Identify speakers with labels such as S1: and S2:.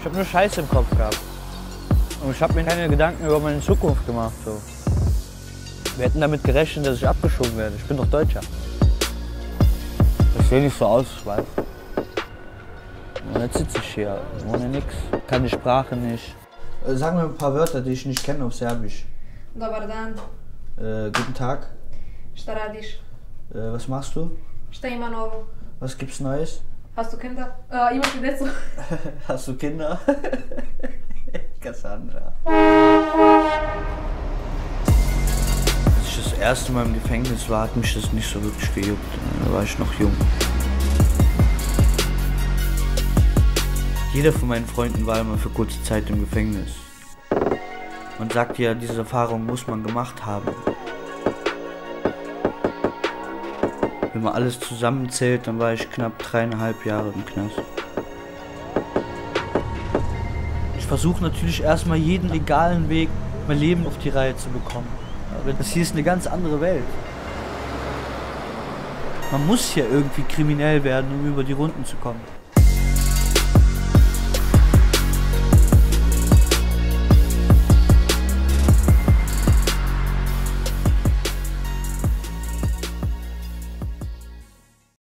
S1: habe nur Scheiße im Kopf gehabt. Und ich habe mir keine Gedanken über meine Zukunft gemacht. So. Wir hätten damit gerechnet, dass ich abgeschoben werde. Ich bin doch Deutscher. Ich sehe nicht so aus, ich weiß. Und jetzt sitze ich hier, ohne nix, kann die Sprache nicht. Sag mir ein paar Wörter, die ich nicht kenne auf Serbisch.
S2: Dobar dan.
S1: Guten Tag.
S2: Šta radiš?
S1: Was machst du?
S2: Šta ima novo?
S1: Was gibt's Neues?
S2: Hast du Kinder? Imaš li decu?
S1: Hast du Kinder? Cassandra. Als ich das erste Mal im Gefängnis war, hat mich das nicht so wirklich gejuckt. Da war ich noch jung. Jeder von meinen Freunden war immer für kurze Zeit im Gefängnis. Man sagt ja, diese Erfahrung muss man gemacht haben. Wenn man alles zusammenzählt, dann war ich knapp 3,5 Jahre im Knast. Ich versuche natürlich erstmal jeden legalen Weg, mein Leben auf die Reihe zu bekommen. Aber das hier ist eine ganz andere Welt. Man muss hier irgendwie kriminell werden, um über die Runden zu kommen.